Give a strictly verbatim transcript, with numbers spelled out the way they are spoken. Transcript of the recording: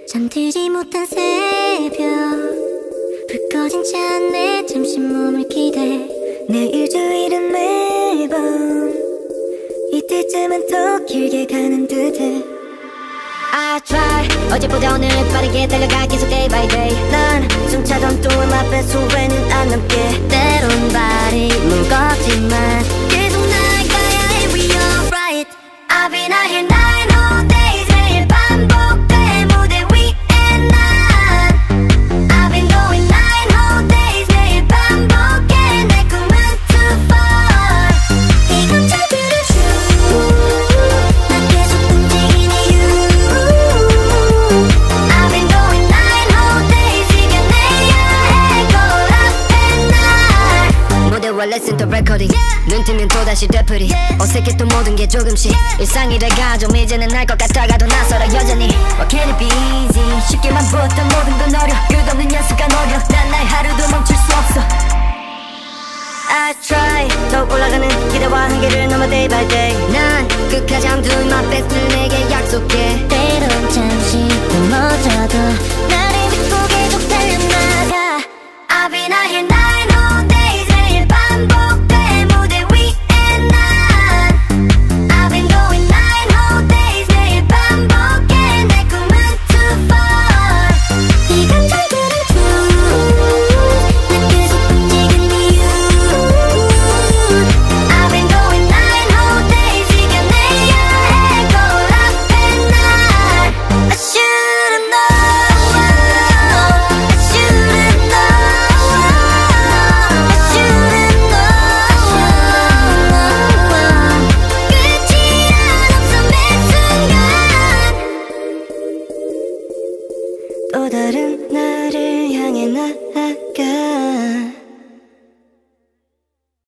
잠들지 못한 새벽 불 꺼진 차 안에 잠시 몸을 기대 내 일주일은 매번 이틀쯤은 더 길게 가는 듯해 I try 어제보다 오늘 빠르게 달려가 계속 day by day 난 숨차던 또한 앞에 후회는 안 남게 때론 발이 무겁지만 계속 나아가야 해 we alright I've been out here nine whole days 매일 반복돼 무대 위에 난 I've been going nine whole days 매일 반복해 내 꿈은 too far 이건 잘 들어줘 나 계속 움직이는 you I've been going nine whole days 이겨내야 해 거울 앞에 날 무대와 레슨 또 레코딩 눈 뜨면 또다시 되풀이 어색했던 모든 게 조금씩 일상이 돼가좀 이제는 알 것 같다가도 낯설어 여전히 What can it be easy 쉽게만 보던 모든 건 어려 끝없는 연습과 노력 난 날 하루도 멈출 수 없어 I try 더욱 올라가는 기대와 한계를 넘어 day by day 난 끝까지 I'm doing my best을 내게 약속해 때론 잠시 넘어져도 나를 믿고 계속 달려나가 I've been out here nine whole days 매일 반복돼 무대 위에 난 I've been going nine whole days 매일 반복해 내 꿈은 too far 이건 잘 들어줘 나 계속 움직이는 you I've been going nine whole days 이겨내야 해 거울 앞에 날 I should've known I should've known I should've known 끝이 안 없어 매 순간 또 다른 나를 향해 나아가